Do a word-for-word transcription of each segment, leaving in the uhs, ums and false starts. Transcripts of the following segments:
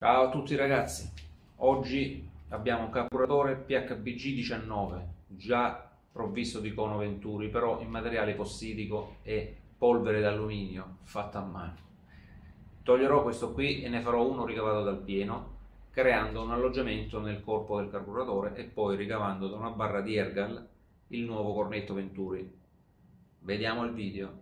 Ciao a tutti ragazzi, oggi abbiamo un carburatore P H B G diciannove già provvisto di cono Venturi, però in materiale possidico e polvere d'alluminio fatta a mano. Toglierò questo qui e ne farò uno ricavato dal pieno, creando un alloggiamento nel corpo del carburatore e poi ricavando da una barra di Ergal il nuovo cornetto Venturi. Vediamo il video.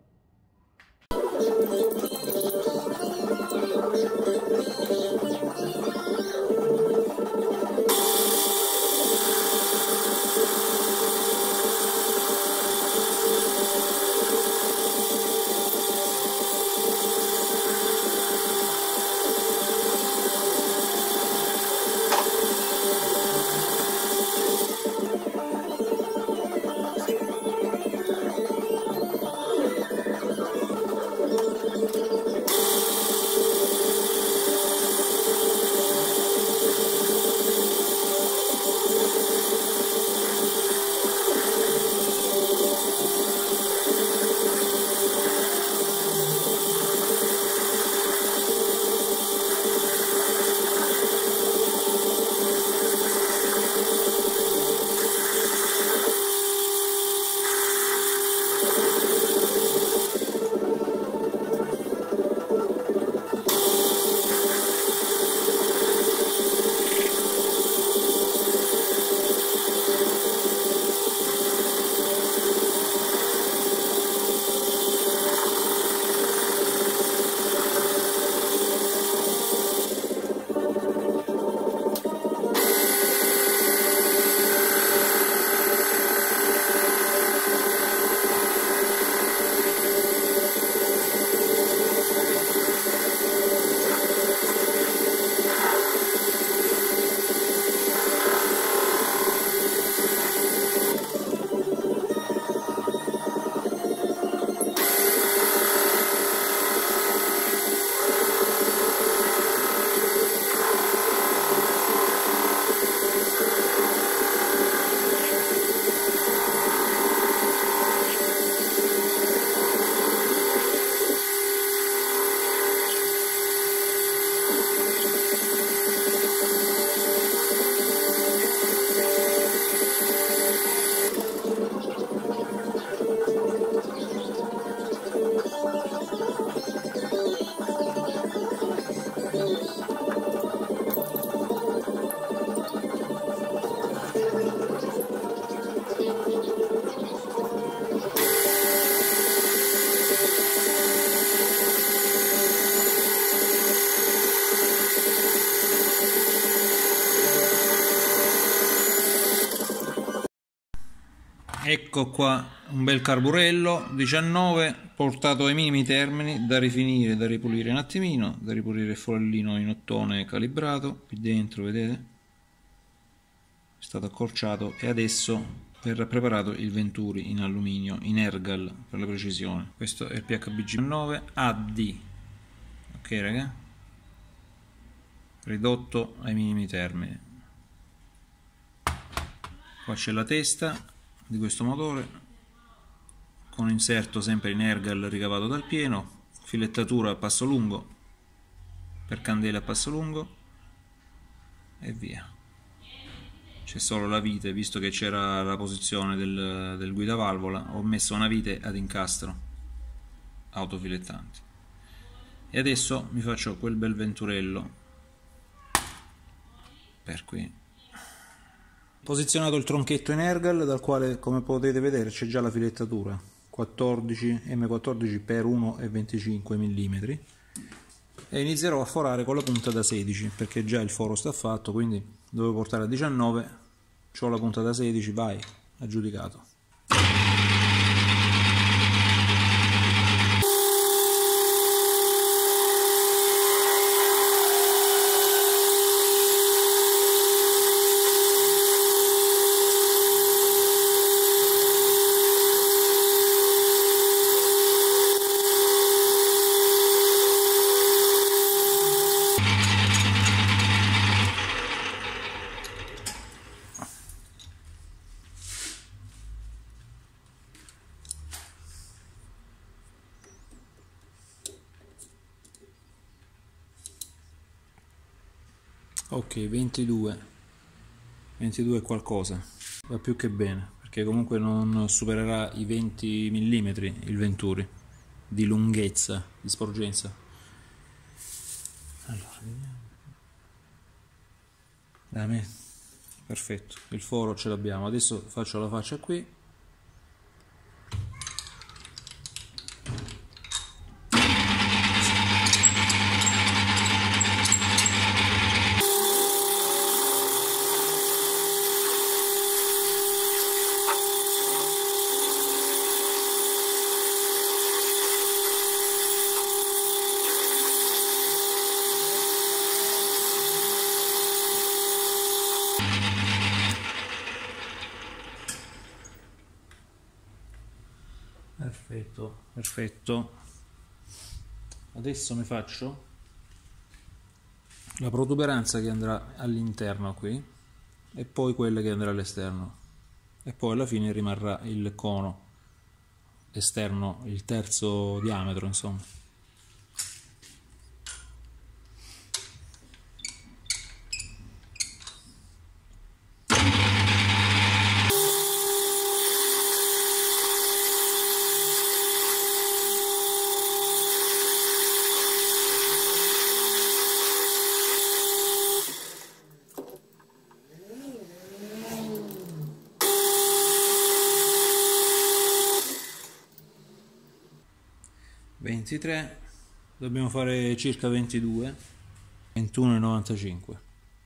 Ecco qua un bel carburello diciannove portato ai minimi termini, da rifinire, da ripulire un attimino, da ripulire il forellino in ottone calibrato. Qui dentro vedete è stato accorciato e adesso verrà preparato il Venturi in alluminio, in Ergal per la precisione. Questo è il P H B G nove A D, ok raga, ridotto ai minimi termini. Qua c'è la testa di questo motore con inserto sempre in Ergal ricavato dal pieno, filettatura a passo lungo per candele a passo lungo e via. C'è solo la vite, visto che c'era la posizione del, del guidavalvola, ho messo una vite ad incastro autofilettante. E adesso mi faccio quel bel venturello per qui. Posizionato il tronchetto in Ergal, dal quale, come potete vedere, c'è già la filettatura quattordici M quattordici per uno virgola venticinque millimetri, e inizierò a forare con la punta da sedici perché già il foro sta fatto, quindi dovevo portare a diciannove, c'ho la punta da sedici, vai, aggiudicato. Ok, ventidue ventidue e qualcosa, va più che bene, perché comunque non supererà i venti millimetri il Venturi di lunghezza, di sporgenza. Allora, vediamo. Dai, perfetto, il foro ce l'abbiamo. Adesso faccio la faccia qui. Perfetto, perfetto. Adesso mi faccio la protuberanza che andrà all'interno qui e poi quella che andrà all'esterno e poi alla fine rimarrà il cono esterno, il terzo diametro, insomma. ventitré, dobbiamo fare circa ventidue, ventuno e novantacinque.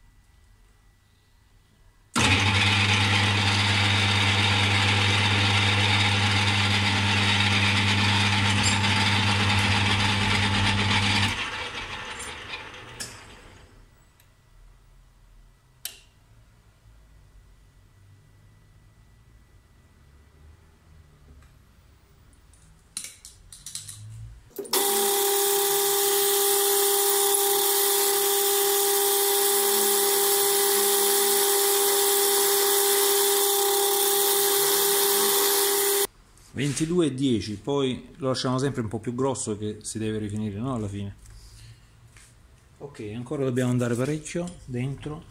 ventidue e dieci, poi lo lasciamo sempre un po' più grosso che si deve rifinire, no? Alla fine. Ok, ancora dobbiamo andare parecchio dentro.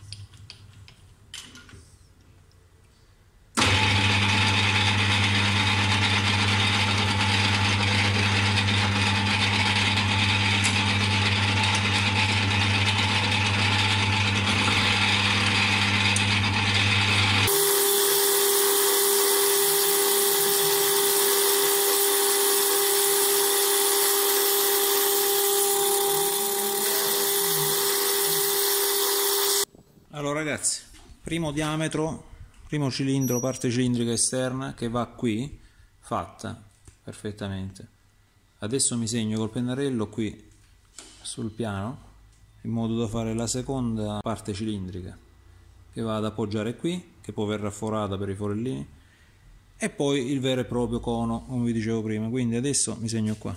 Allora ragazzi, primo diametro, primo cilindro, parte cilindrica esterna che va qui, fatta perfettamente. Adesso mi segno col pennarello qui sul piano in modo da fare la seconda parte cilindrica che va ad appoggiare qui, che poi verrà forata per i forellini, e poi il vero e proprio cono, come vi dicevo prima. Quindi adesso mi segno qua.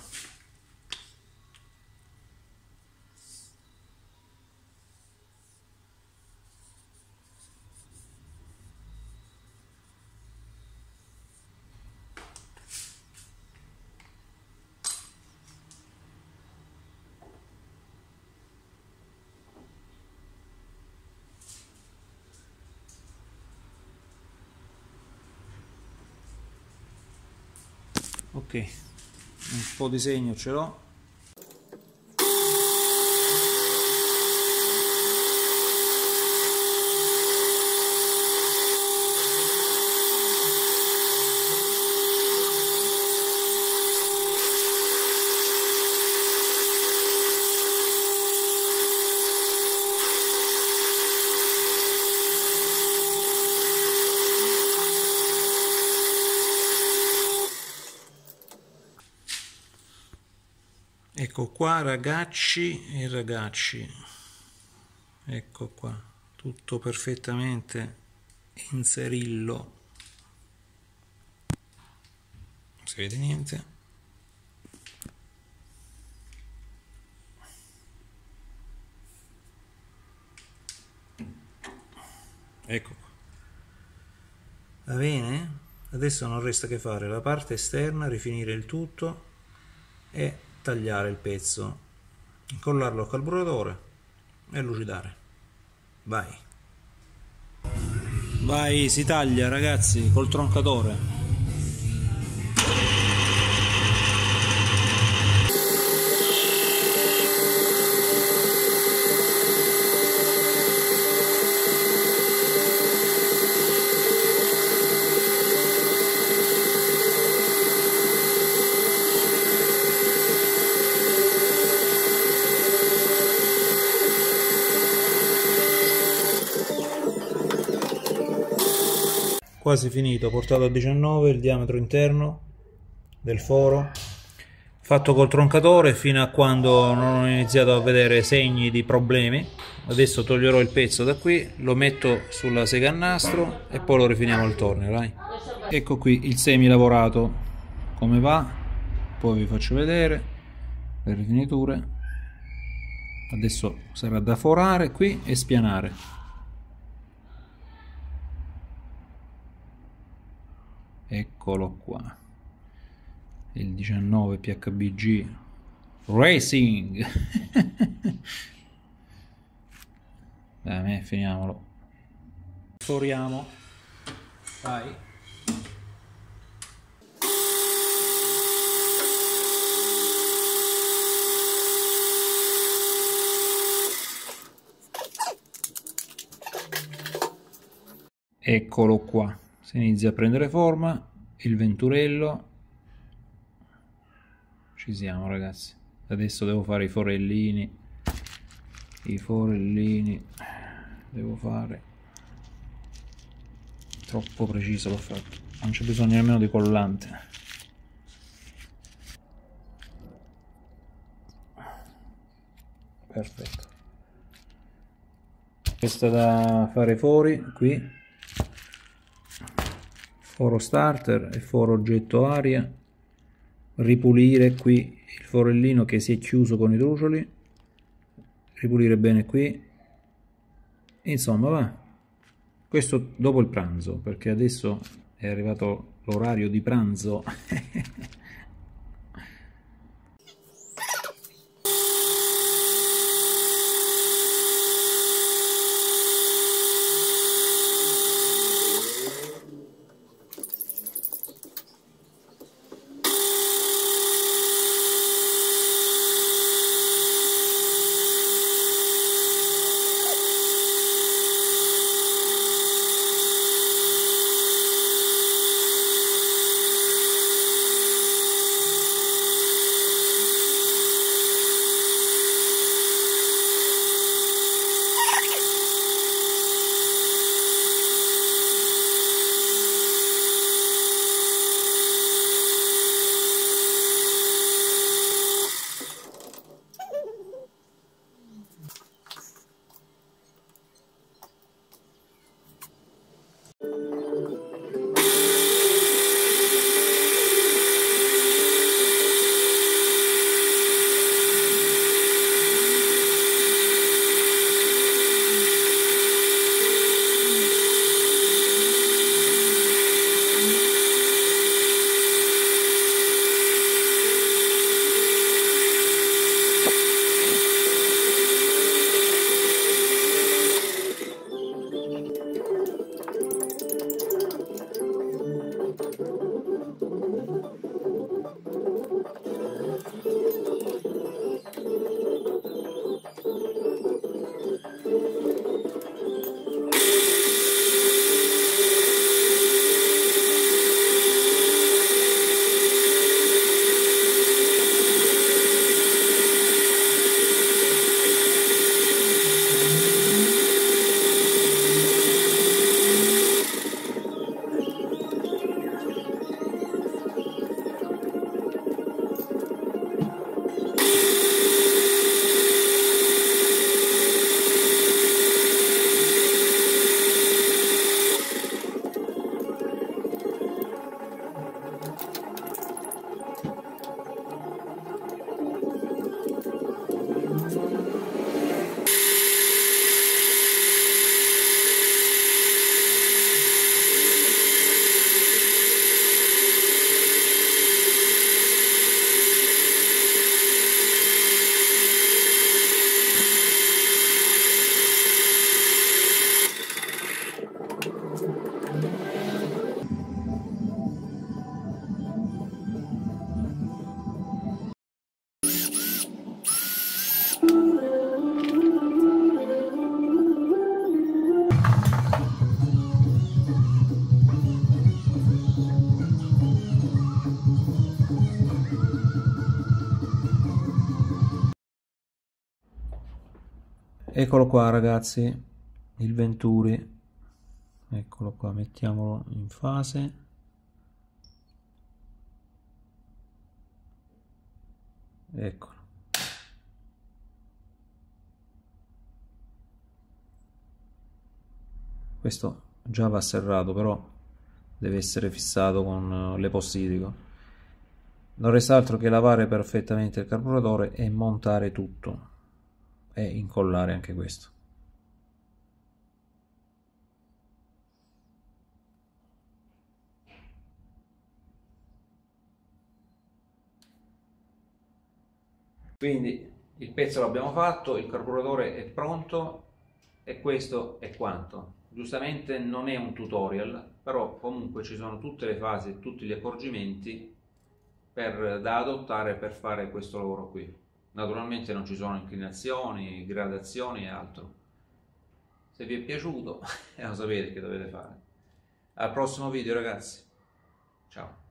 Ok, un po' di segno ce l'ho. Ecco qua ragazzi e ragazzi, ecco qua, tutto perfettamente inserillo, non si vede niente. Ecco qua. Va bene? Adesso non resta che fare la parte esterna, rifinire il tutto e tagliare il pezzo, incollarlo al carburatore e lucidare. Vai. Vai, si taglia ragazzi, col troncatore. Quasi finito, portato a diciannove il diametro interno del foro, fatto col troncatore fino a quando non ho iniziato a vedere segni di problemi. Adesso toglierò il pezzo da qui, lo metto sulla sega a nastro e poi lo rifiniamo al tornio, dai. Ecco qui il semi lavorato come va, poi vi faccio vedere le rifiniture. Adesso sarà da forare qui e spianare. Eccolo qua, il diciannove P H B G Racing. Dai, finiamolo. Foriamo. Vai. Eccolo qua. Si inizia a prendere forma, il venturello, ci siamo ragazzi. Adesso devo fare i forellini, i forellini, devo fare, troppo preciso l'ho fatto, non c'è bisogno nemmeno di collante. Perfetto. Questa da fare fuori qui. Foro starter e foro oggetto aria, ripulire qui il forellino che si è chiuso con i trucioli, ripulire bene qui, insomma va. Questo dopo il pranzo, perché adesso è arrivato l'orario di pranzo. Eccolo qua ragazzi, il Venturi, eccolo qua, mettiamolo in fase. Eccolo. Questo già va serrato, però deve essere fissato con l'epossidico. Non resta altro che lavare perfettamente il carburatore e montare tutto e incollare anche questo. Quindi il pezzo l'abbiamo fatto, il carburatore è pronto e questo è quanto. Giustamente non è un tutorial, però comunque ci sono tutte le fasi e tutti gli accorgimenti per, da adottare per fare questo lavoro qui. Naturalmente non ci sono inclinazioni, gradazioni e altro. Se vi è piaciuto lo sapete che dovete fare. Al prossimo video ragazzi, ciao.